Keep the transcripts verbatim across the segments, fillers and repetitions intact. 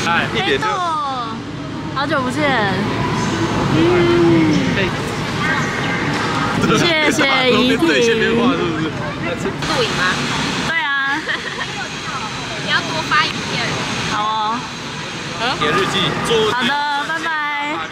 哎，一点就。 好久不见。谢谢怡婷。 对线变化是不是？ 录影吗？ 对啊。 你要多发影片。 好哦。 写日记，做。 好的，拜拜。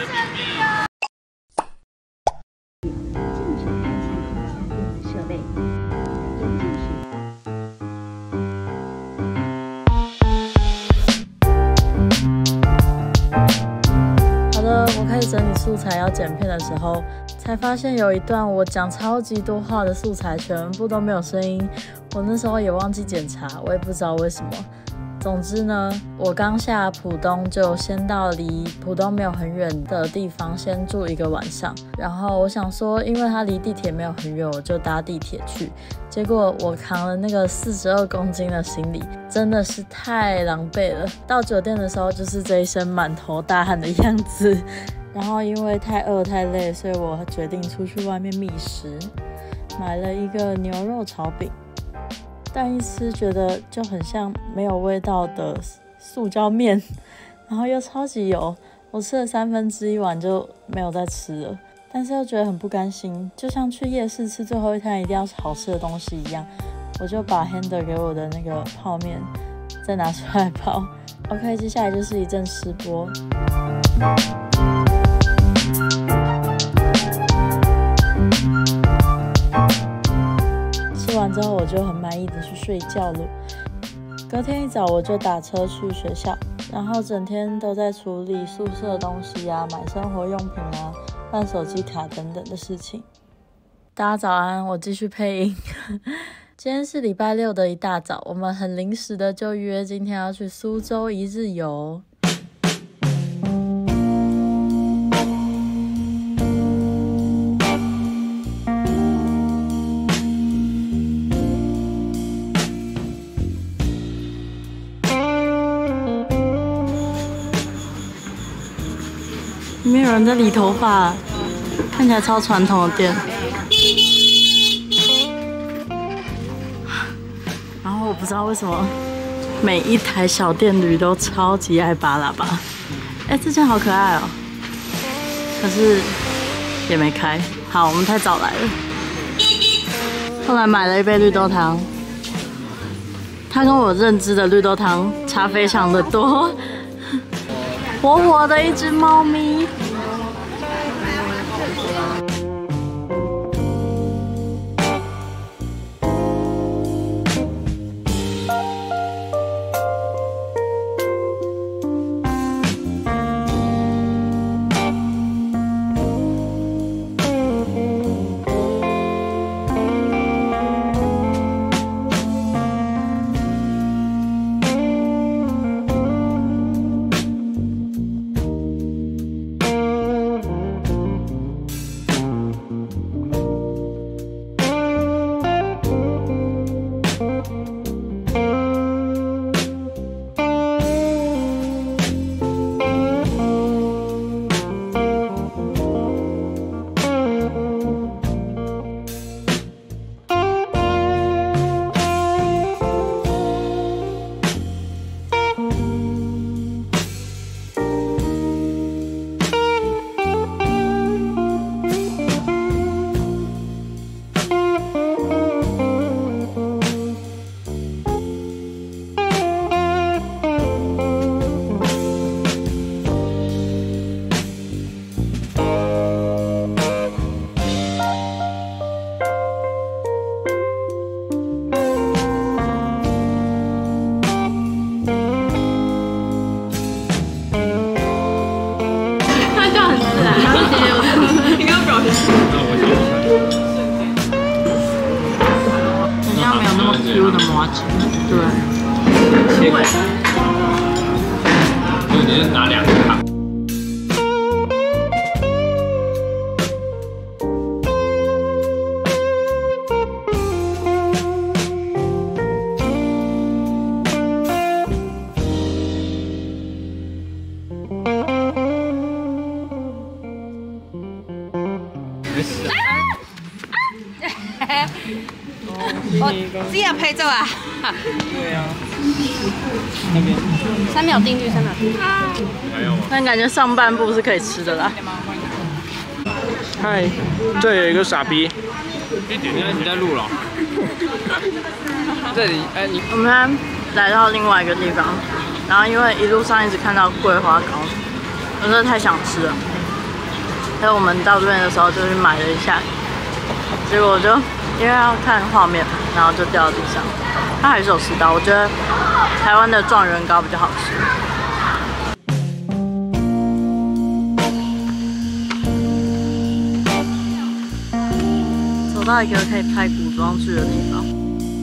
我开始整理素材要剪片的时候，才发现有一段我讲超级多话的素材全部都没有声音。我那时候也忘记检查，我也不知道为什么。总之呢，我刚下浦东就先到离浦东没有很远的地方先住一个晚上。然后我想说，因为它离地铁没有很远，我就搭地铁去。结果我扛了那个四十二公斤的行李，真的是太狼狈了。到酒店的时候就是这一身满头大汗的样子。然后因为太饿太累，所以我决定出去外面觅食，买了一个牛肉炒饼，但一吃觉得就很像没有味道的塑胶面，然后又超级油，我吃了三分之一碗就没有再吃了，但是又觉得很不甘心，就像去夜市吃最后一摊一定要好吃的东西一样，我就把 Hander 给我的那个泡面再拿出来泡。OK， 接下来就是一阵吃播。吃完之后我就很满意的去睡觉了。隔天一早我就打车去学校，然后整天都在处理宿舍的东西啊、买生活用品啊、办手机卡等等的事情。大家早安，我继续配音。今天是礼拜六的一大早，我们很临时的就约今天要去苏州一日游。里面有人在理头发，看起来超传统的店。然后我不知道为什么每一台小电驴都超级爱拔喇叭。哎，这件好可爱哦，可是也没开。好，我们太早来了。后来买了一杯绿豆汤，它跟我认知的绿豆汤差非常的多。活活的一只猫咪。Q 的麻糬，对，切块。所以你是拿两个卡。 我只有拍照啊。 对啊。 那边三秒定律，三秒定律。 还有吗？ 但感觉上半部是可以吃的啦。 嗨，这有一个傻逼。你在你在录了？这里哎你。 我们来到另外一个地方，然后因为一路上一直看到桂花糕，我真的太想吃了。所以我们到这边的时候就去买了一下，结果就因为要看画面，然后就掉到地上。它还是有吃到，我觉得台湾的状元糕比较好吃。走到一个可以拍古装剧的地方。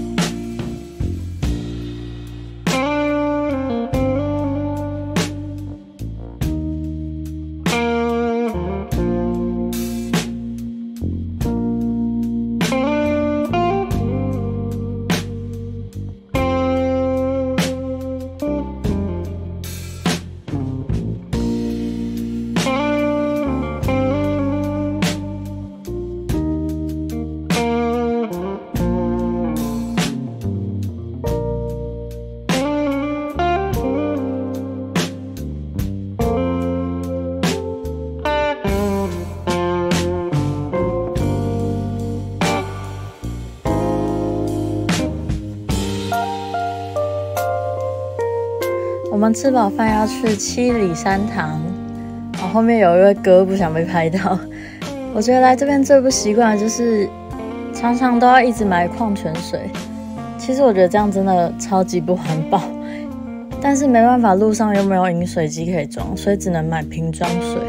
我们吃饱饭要去七里山堂，然后后面有一位哥不想被拍到。我觉得来这边最不习惯的就是常常都要一直买矿泉水，其实我觉得这样真的超级不环保，但是没办法，路上又没有饮水机可以装，所以只能买瓶装水。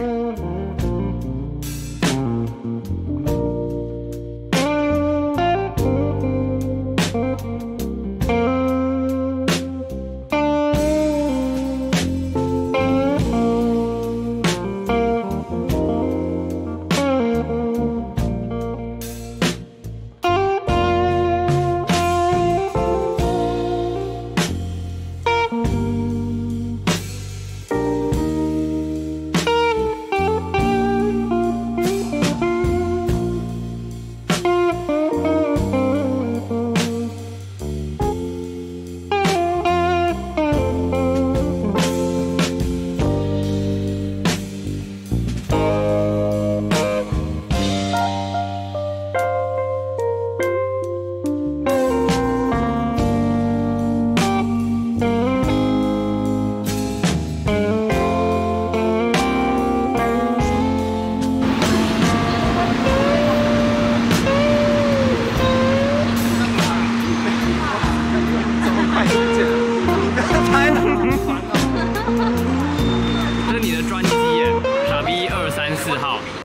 这是你的专机耶，傻逼二三四号。